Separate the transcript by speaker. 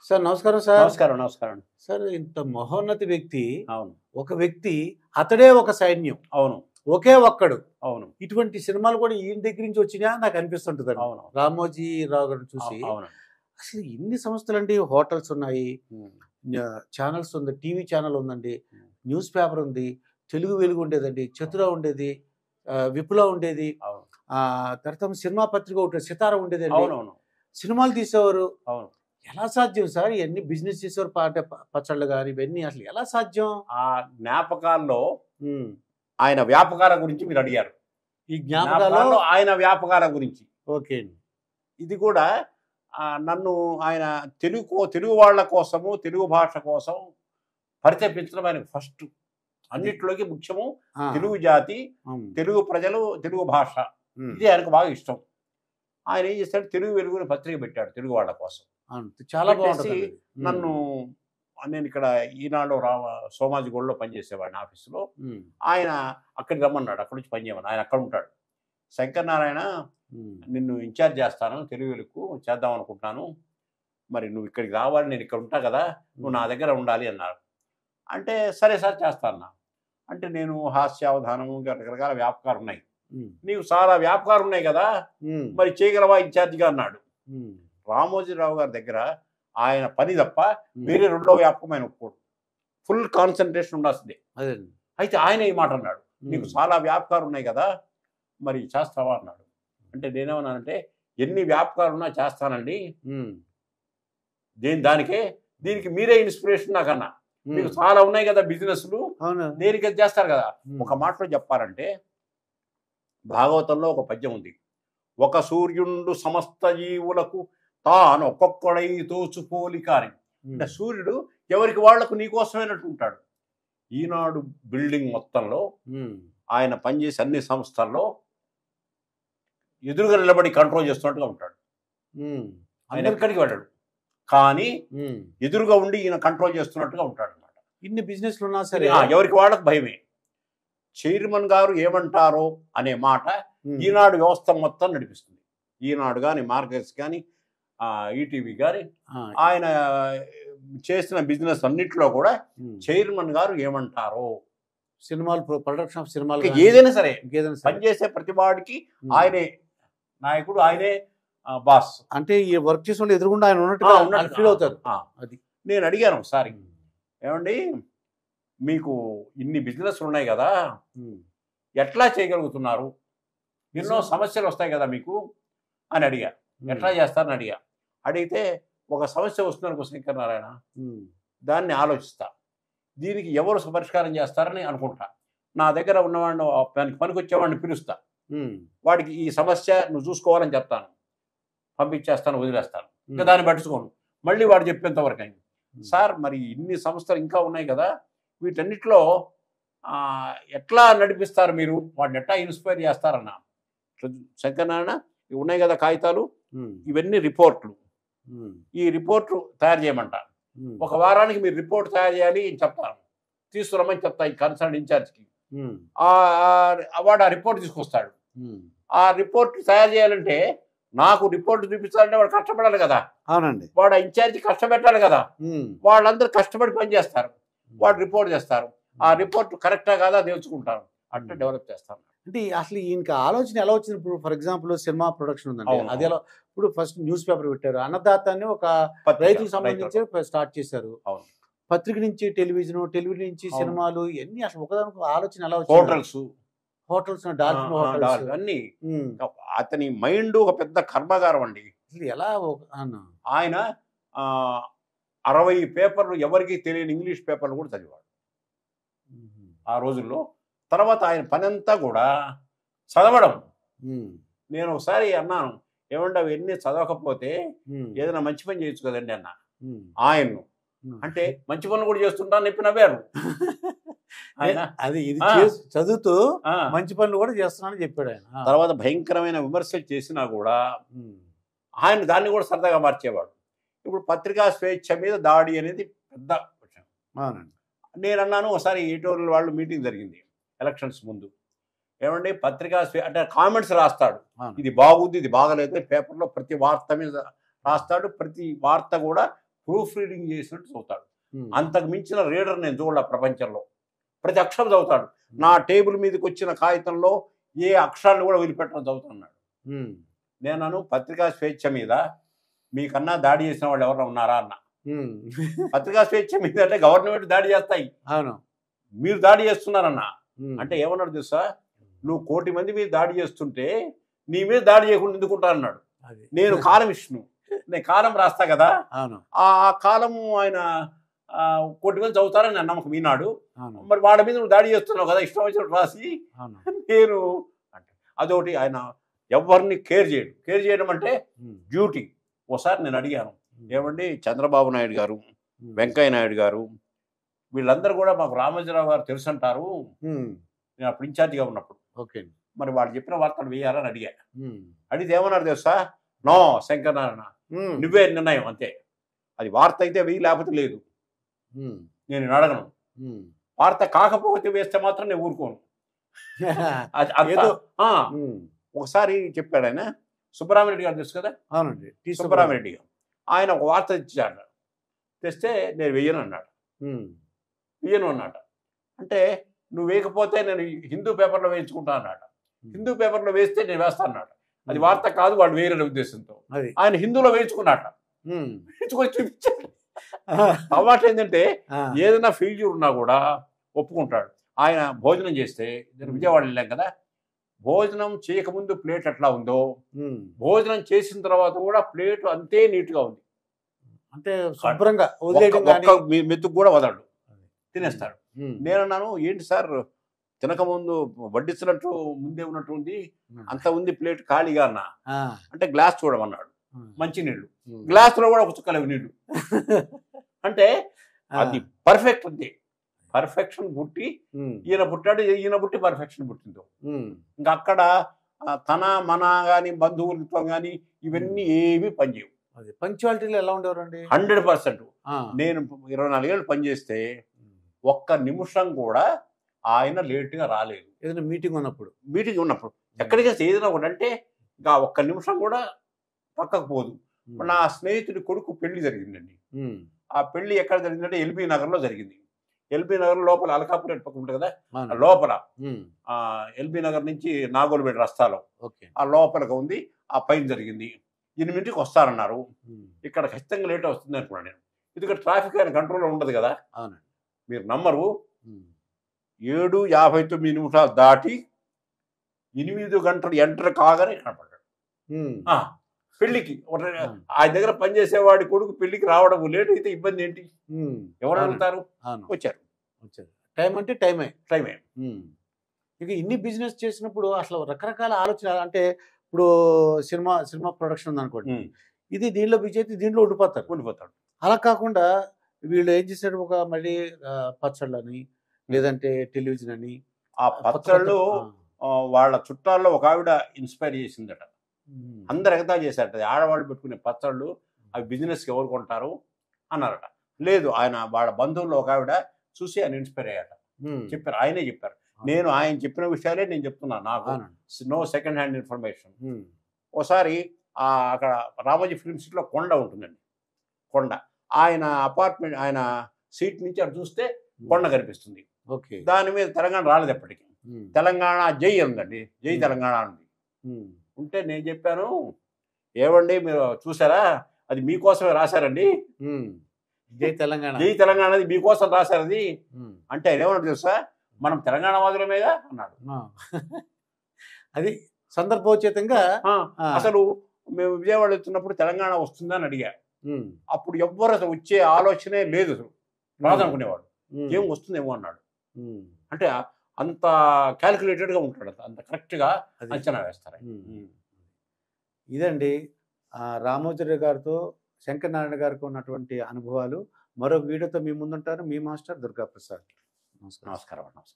Speaker 1: Sir నమస్కారం sir.
Speaker 2: నమస్కారం నమస్కారం.
Speaker 1: సార్ ఇంత మహోన్నత వ్యక్తి,
Speaker 2: అవును
Speaker 1: ఒక వ్యక్తి అతడే ఒక సైన్యం,
Speaker 2: అవును
Speaker 1: ఒకే ఒక్కడు.
Speaker 2: అవును
Speaker 1: ఇటువంటి సినిమాలు కూడా ఈయన దగ్గర నుంచి వచ్చినా నాకు అనిపిస్తుంటుంది.
Speaker 2: అవును
Speaker 1: రామోజీ రావు గారిని చూసి
Speaker 2: అవును
Speaker 1: అసలు ఇన్ని సంస్థలు అండి, హోటల్స్ ఉన్నాయి, ఛానల్స్ ఉంది, టీవీ ఛానల్ ఉందండి, న్యూస్ పేపర్ ఉంది, తెలుగు వెలుగు ఉండేదండి, చతుర ఉండేది, విపుల ఉండేది, తర్వాత సినిమా పత్రిక ఒకటి సితార ఉండేదండి,
Speaker 2: అవునవును
Speaker 1: సినిమాలు తీసేవారు.
Speaker 2: అవును.
Speaker 1: ఎలా సాధ్యం సార్ ఇవన్నీ? బిజినెస్ చేసేవారు, పచ్చళ్ళు కానీ ఇవన్నీ అసలు ఎలా సాధ్యం?
Speaker 2: ఆ జ్ఞాపకాల్లో ఆయన వ్యాపకాల గురించి మీరు అడిగారు.
Speaker 1: ఈ జ్ఞాపకాల్లో
Speaker 2: ఆయన వ్యాపకాల గురించి
Speaker 1: ఓకే అండి.
Speaker 2: ఇది కూడా నన్ను ఆయన తెలుగు వాళ్ళ కోసము, తెలుగు భాష కోసం పరితపించడం ఆయన ఫస్ట్. అన్నిట్లోకి ముఖ్యము తెలుగు జాతి, తెలుగు ప్రజలు, తెలుగు భాష, ఇది ఆయనకు బాగా ఇష్టం. ఆయన ఏం చేస్తాడు, తెలుగు వెలుగుని పత్రిక పెట్టాడు తెలుగు వాళ్ళ కోసం.
Speaker 1: చాలా బాగుంటుంది.
Speaker 2: నన్ను నేను ఇక్కడ ఈనాడు సోమాజిగూడలో పనిచేసేవాడిని ఆఫీసులో. ఆయన అక్కడికి రమ్మన్నాడు, అక్కడి నుంచి పనిచేయమని. ఆయన అక్కడ ఉంటాడు. శంకర్ నారాయణ, నిన్ను ఇన్ఛార్జ్ చేస్తాను, తెలుగు వెలుగు చేద్దాం అనుకుంటున్నాను, మరి నువ్వు ఇక్కడికి రావాలి, నేను ఇక్కడ ఉంటా కదా, నువ్వు నా దగ్గర ఉండాలి అన్నారు. అంటే సరే సార్ చేస్తాను. అంటే నేను హాస్యావధానము రకరకాల వ్యాపకాలు ఉన్నాయి, నీకు చాలా వ్యాపకాలు ఉన్నాయి కదా, మరి చేయగలవా ఇన్ఛార్జిగా అన్నాడు. రామోజీరావు గారి దగ్గర ఆయన పని తప్ప వేరే రెండో వ్యాపకం ఆయన ఒప్పుకోడు. ఫుల్ కాన్సన్ట్రేషన్ ఉండాల్సిందే. అయితే ఆయన ఈ మాట అన్నాడు, నీకు చాలా వ్యాపకాలు ఉన్నాయి కదా, మరి చేస్తావా అన్నాడు. అంటే నేనేమన్నానంటే, ఎన్ని వ్యాపకాలు ఉన్నా చేస్తానండి, దీనికి మీరే ఇన్స్పిరేషన్ నాకన్నా, మీకు చాలా ఉన్నాయి కదా బిజినెస్లు, దేనికి చేస్తారు కదా. ఒక మాటలో చెప్పాలంటే, భాగవతంలో ఒక పద్యం ఉంది, ఒక సూర్యుండు సమస్త జీవులకు తాను ఒక్కొక్కడై తోచుపోలిక అని. అంటే సూర్యుడు ఎవరికి వాళ్లకు నీకోసమైనట్టు ఉంటాడు. ఈనాడు బిల్డింగ్ మొత్తంలో ఆయన పనిచేసే అన్ని సంస్థల్లో ఎదురుగా నిలబడి కంట్రోల్ చేస్తున్నట్టుగా ఉంటాడు. ఆయన ఎక్కడికి వెళ్ళాడు, కానీ ఎదురుగా ఉండి ఈయన కంట్రోల్ చేస్తున్నట్టుగా ఉంటాడు అనమాట.
Speaker 1: ఇన్ని బిజినెస్లు ఉన్నా సరే
Speaker 2: ఎవరికి వాళ్ళకు భయమే. చైర్మన్ గారు ఏమంటారో అనే మాట ఈనాడు వ్యవస్థ మొత్తం నడిపిస్తుంది. ఈనాడు కానీ, మార్కెట్స్ కానీ, ఈటీవీ కానీ, ఆయన చేసిన బిజినెస్ అన్నిట్లో కూడా చైర్మన్ గారు ఏమంటారో,
Speaker 1: సినిమాలు, ప్రొడక్షన్ ఆఫ్ సినిమాలు,
Speaker 2: ఏదైనా సరే పనిచేసే ప్రతి వాడికి ఆయనే నాయకుడు, ఆయనే బాస్.
Speaker 1: అంటే ఈ వర్క్ చేసే వాళ్ళు ఎదురుగుండా ఆయన ఉన్నట్టు ఫీల్ అవుతారు.
Speaker 2: అది నేను అడిగాను ఒకసారి, ఏమండి మీకు ఇన్ని బిజినెస్లు ఉన్నాయి కదా, ఎట్లా చేయగలుగుతున్నారు, ఎన్నో సమస్యలు వస్తాయి కదా మీకు అని అడిగా. ఎట్లా చేస్తారని అడిగితే, ఒక సమస్య వస్తున్నారు శంకర్ నారాయణ, దాన్ని ఆలోచిస్తా, దీనికి ఎవరు పరిష్కారం చేస్తారని అనుకుంటా, నా దగ్గర ఉన్నవాడిని పనికి వచ్చేవాడిని పిలుస్తా, వాడికి ఈ సమస్య నువ్వు చూసుకోవాలని చెప్తాను, పంపించేస్తాను, వదిలేస్తాను, ఇంకా దాన్ని పట్టించుకోను, మళ్ళీ వాడు చెప్పేంతవరకు అయింది. సార్ మరి ఇన్ని సంస్థలు ఇంకా ఉన్నాయి కదా, వీటన్నిటిలో ఎట్లా నడిపిస్తారు మీరు, వాడిని ఎట్లా ఇన్స్పైర్ చేస్తారన్నా. శంకర్ నారాయణ, ఇవి ఉన్నాయి కదా కాగితాలు, ఇవన్నీ రిపోర్ట్లు, ఈ రిపోర్ట్ తయారు చేయమంట, ఒక వారానికి మీరు రిపోర్ట్ తయారు చేయాలి అని చెప్తాను, తీసుకురమ్మని చెప్తా ఈ కన్సర్న్ ఇన్ఛార్జ్కి. వాడు ఆ రిపోర్ట్ తీసుకొస్తాడు. ఆ రిపోర్ట్ తయారు చేయాలంటే, నాకు రిపోర్ట్ చూపించాలంటే వాడు కష్టపడాలి కదా.
Speaker 1: అవునండి.
Speaker 2: వాడు ఇన్ఛార్జి కష్టపెట్టాలి కదా. వాళ్ళందరూ కష్టపడి పని చేస్తారు, వాడు రిపోర్ట్ చేస్తారు, ఆ రిపోర్ట్ కరెక్టా కాదా నేర్చుకుంటారు, అట్లా డెవలప్ చేస్తాను.
Speaker 1: అంటే అసలు ఈయనకి ఆలోచన ఎలా వచ్చింది? ఇప్పుడు ఫర్ ఎగ్జాంపుల్ సినిమా ప్రొడక్షన్ ఉందండి, అది ఎలా, ఇప్పుడు ఫస్ట్ న్యూస్ పేపర్ పెట్టారు, అన్నదాత అని ఒక రైతులకు సంబంధించి స్టార్ట్ చేశారు, పత్రిక నుంచి టెలివిజన్, టెలివిజన్ నుంచి సినిమాలు, ఇవన్నీ అసలు ఒకదానికి ఆలోచన ఎలా వచ్చింది? హోటల్స్ డాల్ఫిన్ హోటల్స్ అన్ని.
Speaker 2: అతని మైండ్ ఒక పెద్ద కర్మాగారం అండి.
Speaker 1: అసలు ఎలా
Speaker 2: ఆయన 60 పేపర్లు ఎవరికి తెలియని ఇంగ్లీష్ పేపర్లు కూడా చదివాడు ఆ రోజుల్లో. తర్వాత ఆయన పని అంతా కూడా చదవడం. నేను ఒకసారి అన్నాను, ఏమంటే అవన్నీ చదవకపోతే ఏదైనా మంచి పని చేయొచ్చు కదండి అన్న ఆయన్ను. అంటే మంచి పనులు కూడా చేస్తుంటాను చెప్పి నవ్వారు.
Speaker 1: అది ఇది చదువుతూ మంచి పనులు కూడా చేస్తున్నానని చెప్పాడు ఆయన.
Speaker 2: తర్వాత భయంకరమైన విమర్శలు చేసినా కూడా ఆయన దాన్ని కూడా సరదాగా మార్చేవాడు. ఇప్పుడు పత్రికా స్వేచ్ఛ మీద దాడి అనేది పెద్ద విషయం. నేను అన్నాను, ఒకసారి ఈటోర్ల వాళ్ళు మీటింగ్ జరిగింది ఎలక్షన్స్ ముందు, ఏమండి పత్రికా అంటే కామెంట్స్ రాస్తాడు, ఇది బాగుంది, ఇది బాగలేదు, పేపర్లో ప్రతి వార్త మీద రాస్తాడు, ప్రతి వార్త కూడా ప్రూఫ్ రీడింగ్ చేసినట్టు చదువుతాడు. అంతకు మించిన రీడర్ నేను చూడాల ప్రపంచంలో. ప్రతి అక్షరం చదువుతాడు. నా టేబుల్ మీదకి వచ్చిన కాగితంలో ఏ అక్షరాన్ని కూడా వదిలిపెట్టడం చదువుతున్నాడు. నేను పత్రికా స్వేచ్ఛ మీద మీకన్నా దాడి చేసిన వాళ్ళు ఎవరైనా ఉన్నారా అన్న. పత్రికా స్వేచ్ఛ మీద అంటే గవర్నమెంట్ దాడి చేస్తాయి, మీరు దాడి చేస్తున్నారన్న. అంటే ఏమన్నాడు తెలుసా, నువ్వు 1 కోటి మంది మీద దాడి చేస్తుంటే నీ మీద దాడి చేయకుండా ఎందుకుంటా అన్నాడు. నేను కాలం ఇష్ను, నేను కాలం రాస్తా కదా, ఆ కాలము ఆయన 1 కోటి మంది చదువుతారని నా నమ్మకం ఈనాడు. మరి వాడి మీద నువ్వు దాడి చేస్తున్నావు కదా, ఇష్టం వచ్చినట్టు రాసి. నేను అంటే అదొకటి. ఆయన ఎవరిని కేర్ చేయడు. కేర్ చేయడం అంటే డ్యూటీ. ఒకసారి నేను అడిగాను, ఏమండి చంద్రబాబు నాయుడు గారు, వెంకయ్య నాయుడు గారు వీళ్ళందరూ కూడా మాకు రామోజీరావు గారు తెలుసు అంటారు, నేను అప్పుడు ఇన్ఛార్జిగా ఉన్నప్పుడు, మరి వాళ్ళు చెప్పిన వార్తలు వేయాలని అడిగా. అడిగితే ఏమన్నారు తెలుసా, నో శంకరనారాయణ, నువ్వే నిర్ణయం అంతే, అది వార్త అయితే వెయ్యి లేకపోతే లేదు, నేను అడగను, వార్త కాకపోతే వేస్తే మాత్రం నేను ఊరుకోను. ఒకసారి చెప్పాడు ఆయన, సుబ్బరామిరెడ్డి గారు తెలుసు కదా,
Speaker 1: అవునండి,
Speaker 2: సుబ్బరామిరెడ్డి గారు, ఆయన ఒక వార్త ఇచ్చాడు, తెస్తే నేను వెయ్యను అన్నాడు. వెయ్యను అన్నాడు. అంటే నువ్వు వేయకపోతే నేను హిందూ పేపర్లో వేయించుకుంటా అన్నాడు. హిందూ పేపర్లో వేస్తే నేను వేస్తా అన్నాడు. అది వార్త కాదు, వాడు వేయరనే ఉద్దేశంతో ఆయన హిందూలో వేయించుకున్నాట. వేయించుకొని చూపించాడు. అలవాటు ఏంటంటే ఏదైనా ఫెయిల్యూర్ ఉన్నా కూడా ఒప్పుకుంటాడు. ఆయన భోజనం చేస్తే, నేను విజయవాడ వెళ్ళాం కదా, భోజనం చేయకముందు ప్లేట్ ఎట్లా ఉందో భోజనం చేసిన తర్వాత కూడా ప్లేట్ అంతే నీట్గా ఉంది.
Speaker 1: అంటే శుభ్రంగా
Speaker 2: మెతుకు కూడా వదలడు, తినేస్తాడు. నేనన్నాను, ఏంటి సార్ తినకముందు వడ్డించినట్టు ముందే ఉన్నట్టు ఉంది, అంత ఉంది ప్లేట్ ఖాళీగా అన్నా. అంటే గ్లాస్ చూడమన్నాడు, మంచి నీళ్లు, గ్లాసులో కూడా ఒక చుక్కలేవు నీళ్లు. అంటే అది పర్ఫెక్ట్ ఉంది. పర్ఫెక్షన్ పుట్టి ఈయన పుట్టాడు, ఈయన పుట్టి పర్ఫెక్షన్ పుట్టిందో. ఇంకా అక్కడ తన మన కానీ బంధువులతో కానీ ఇవన్నీ ఏమీ పనిచేయవు.
Speaker 1: పంక్చువాలిటీలో ఎలా ఉండేవారండి?
Speaker 2: 100%. నేను 24 ఏళ్ళు పనిచేస్తే 1 నిమిషం కూడా ఆయన లేట్గా రాలేదు.
Speaker 1: ఏదైనా మీటింగ్
Speaker 2: ఉన్నప్పుడు ఎక్కడికి ఏదైనా ఒకటి అంటే ఇంకా 1 నిమిషం కూడా పక్కకు పోదు. నా స్నేహితుడి కొడుకు పెళ్లి జరిగిందండి. ఆ పెళ్లి ఎక్కడ జరిగిందంటే ఎల్బీ నగర్లో జరిగింది. ఎల్బీ నగర్ లోపల అలకాపురేట్ పక్కన ఉంటుంది కదా, లోపల ఎల్బీ నగర్ నుంచి నాగోల్పేట రస్తాలో ఆ లోపలగా ఉంది. ఆ పైన జరిగింది. 8ంటికి వస్తారన్నారు. ఇక్కడ ఖచ్చితంగా లేట్ వస్తుంది అనుకున్నాను నేను, ఎందుకంటే ట్రాఫిక్ ఆయన కంట్రోల్లో ఉండదు కదా. మీరు నమ్మరు, 7:59 దాటి 8 గంటలు ఎంటర్ కాగానే కనపడ్డాడు పెళ్లికి. ఆయన దగ్గర పనిచేసేవాడి కొడుకు పెళ్లికి రావడం లేట్ అయితే ఇబ్బంది ఏంటి, ఎవరు అడుగుతారు? వచ్చారు.
Speaker 1: టైం అంటే టైమే. ఇక ఇన్ని బిజినెస్ చేసినప్పుడు అసలు రకరకాల ఆలోచన. అంటే ఇప్పుడు సినిమా ప్రొడక్షన్ ఉందనుకోండి, ఇది దీనిలో బిజీ అయితే దీంట్లో ఉండిపోతాడు. అలా కాకుండా వీళ్ళు ఏం చేశారు, ఒక మళ్ళీ పచ్చళ్ళని లేదంటే టెలివిజన్ అని.
Speaker 2: ఆ పచ్చళ్ళు వాళ్ళ చుట్టాల్లో ఒక ఆవిడ ఇన్స్పైర్ చేసిందట. అందరు ఎగతా చేశారట, ఆడవాళ్ళు పెట్టుకునే పచ్చళ్ళు అవి బిజినెస్కి ఎవరు కొంటారు అన్నారట. లేదు, ఆయన వాళ్ళ బంధువుల్లో ఒక ఆవిడ చూసి ఆయన ఇన్స్పైర్ అయ్యాట. చెప్పారు, ఆయనే చెప్పారు. నేను ఆయన చెప్పిన విషయాలే నేను చెప్తున్నాను, నాకు నో సెకండ్ హ్యాండ్ ఇన్ఫర్మేషన్. ఒకసారి అక్కడ రామోజీ ఫిల్మ్ సిటీలో కొండ ఉంటుందండి. కొండ, ఆయన అపార్ట్మెంట్, ఆయన సీట్ నుంచి అటు చూస్తే కొండ కనిపిస్తుంది. దాని మీద తెలంగాణ రాలేదు ఎప్పటికీ. తెలంగాణ జై ఉందండి, జై తెలంగాణ ఉంది. ఉంటే నేను చెప్పాను, ఏమండి మీరు చూసారా, అది మీకోసమే రాశారండి,
Speaker 1: జై తెలంగాణ,
Speaker 2: జై తెలంగాణ అది మీకోసం రాశారు అది. అంటే ఆయన ఏమన్నా తెలుసా, మనం తెలంగాణ వాదులమేగా అన్నాడు.
Speaker 1: అది సందర్భోచితంగా.
Speaker 2: అసలు మేము విజయవాడ వెళ్తున్నప్పుడు తెలంగాణ వస్తుందని అడిగా. అప్పుడు ఎవ్వరు అసలు వచ్చే ఆలోచనే లేదు, అసలు రాదనుకునేవాడు. ఏం వస్తుందేమో అన్నాడు. అంటే అంత క్యాలిక్యులేటెడ్గా ఉంటాడు, అంత కరెక్ట్గా అంచనా వేస్తారు.
Speaker 1: ఇదండి రామోజీరావు గారితో శంకరనారాయణ గారికి ఉన్నటువంటి అనుభవాలు. మరొక వీడియోతో మీ ముందుంటారు. మీ మాస్టర్ దుర్గాప్రసాద్.
Speaker 2: నమస్కారం.